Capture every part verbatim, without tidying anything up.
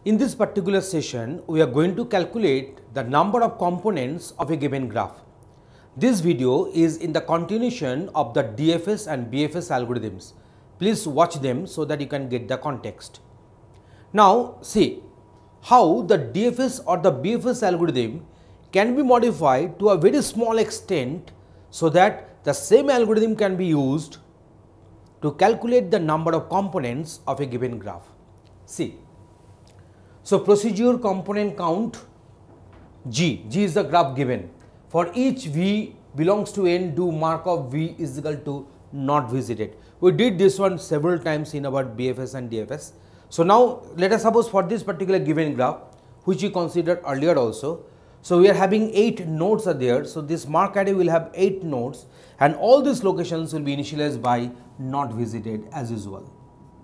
In this particular session, we are going to calculate the number of components of a given graph. This video is in the continuation of the D F S and B F S algorithms. Please watch them so that you can get the context. Now, see how the D F S or the B F S algorithm can be modified to a very small extent so that the same algorithm can be used to calculate the number of components of a given graph. See. So, procedure component count G, G is the graph given. For each V belongs to N, do Markov V is equal to not visited. We did this one several times in our B F S and D F S. So, now let us suppose for this particular given graph, which we considered earlier also. So, we are having eight nodes are there. So, this mark array will have eight nodes and all these locations will be initialized by not visited as usual.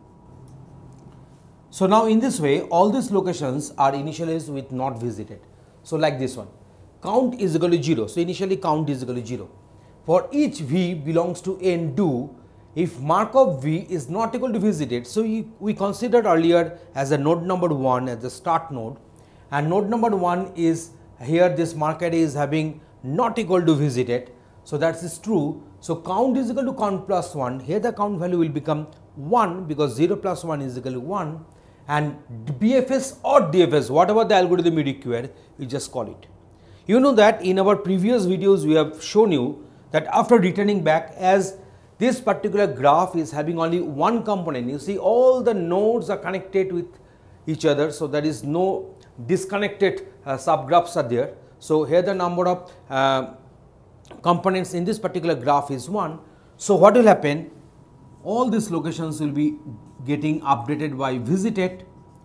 So, now in this way all these locations are initialized with not visited. So, like this one, count is equal to zero. So, initially count is equal to zero. For each V belongs to N, do if Markov V is not equal to visited. So, we, we considered earlier as a node number one as the start node, and node number one is here this mark array is having not equal to visited. So, that is true. So, count is equal to count plus one. Here the count value will become one because zero plus one is equal to one. And B F S or D F S, whatever the algorithm you require, you just call it. You know that in our previous videos we have shown you that after returning back, as this particular graph is having only one component, you see all the nodes are connected with each other. So, there is no disconnected uh, subgraphs are there. So, here the number of uh, components in this particular graph is one. So, what will happen? All these locations will be getting updated by visited,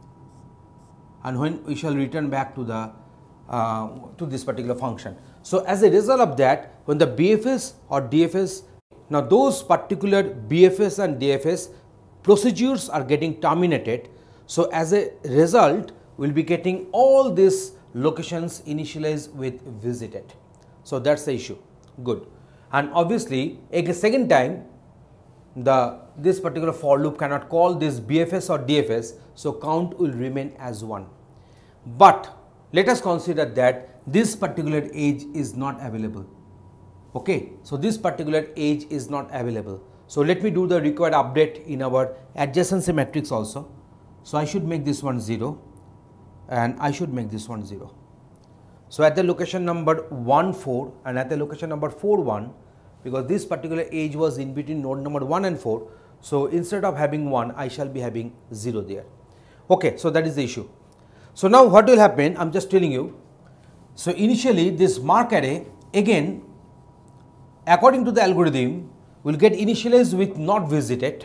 and when we shall return back to the uh, to this particular function. So, as a result of that, when the B F S or D F S, now those particular B F S and D F S procedures are getting terminated. So, as a result, we will be getting all these locations initialized with visited. So, that is the issue. Good. And obviously, a second time the this particular for loop cannot call this B F S or D F S. So, count will remain as one. But let us consider that this particular edge is not available. Okay. So, this particular edge is not available. So, let me do the required update in our adjacency matrix also. So, I should make this one zero and I should make this one zero. So, at the location number one four and at the location number four one, because this particular edge was in between node number one and four. So, instead of having one, I shall be having zero there. Okay, so that is the issue. So, now what will happen? I am just telling you. So, initially this mark array again according to the algorithm will get initialized with not visited.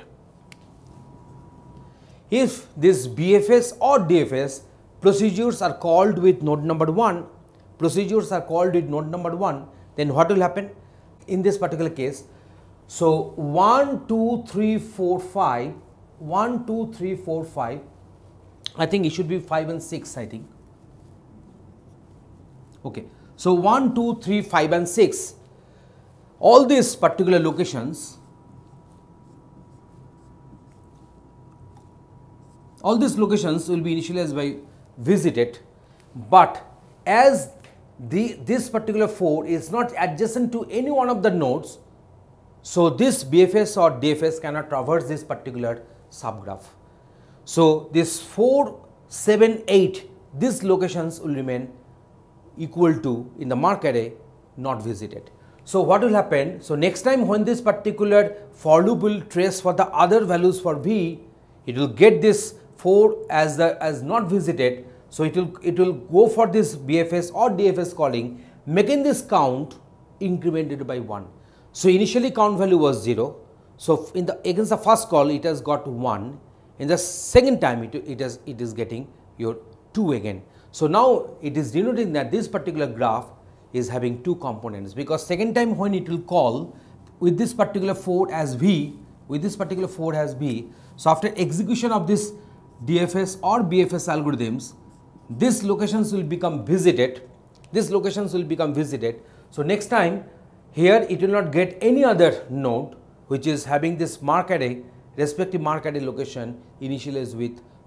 If this B F S or D F S procedures are called with node number one, procedures are called with node number one, then what will happen? In this particular case, so one, two, three, four, five, one, two, three, four, five, I think it should be five and six, I think. Okay. So, one, two, three, five and six, all these particular locations, all these locations will be initialized by visited, but as The, this particular four is not adjacent to any one of the nodes. So, this B F S or D F S cannot traverse this particular subgraph. So, this four, seven, eight, these locations will remain equal to in the mark array not visited. So, what will happen? So, next time when this particular for loop will trace for the other values for V, it will get this four as the as not visited. So, it will it will go for this B F S or D F S calling, making this count incremented by one. So, initially count value was zero. So, in the against the first call it has got one. In the second time it, it, has, it is getting your two again. So, now it is denoting that this particular graph is having two components, because second time when it will call with this particular four as V, with this particular four as V. So, after execution of this D F S or B F S algorithms, these locations will become visited, these locations will become visited. So, next time here it will not get any other node which is having this mark array, respective mark array location initialized with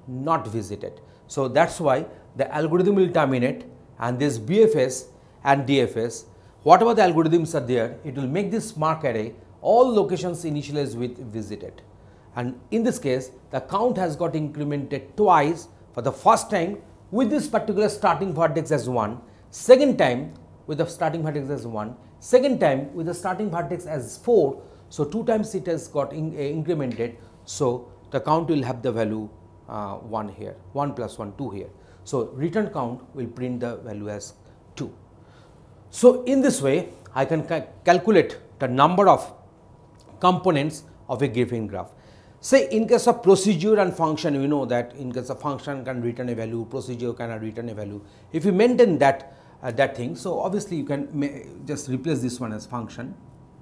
not visited. So that's why the algorithm will terminate, and this B F S and D F S, whatever the algorithms are there, it will make this mark array all locations initialized with visited. And in this case, the count has got incremented twice. For the first time with this particular starting vertex as one, second time with the starting vertex as one, second time with the starting vertex as four. So two times it has got in, uh, incremented. So the count will have the value uh, one here, one plus one, two here. So return count will print the value as two. So in this way, I can ca calculate the number of components of a given graph. Say in case of procedure and function, we know that in case of function can return a value, procedure can return a value. If you maintain that uh, that thing, so obviously you can just replace this one as function.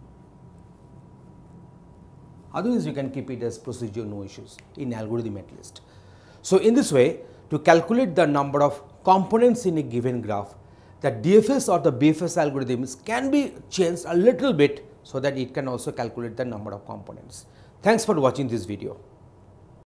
Otherwise, you can keep it as procedure, no issues in algorithm at least. So in this way, to calculate the number of components in a given graph, the D F S or the B F S algorithms can be changed a little bit so that it can also calculate the number of components. Thanks for watching this video.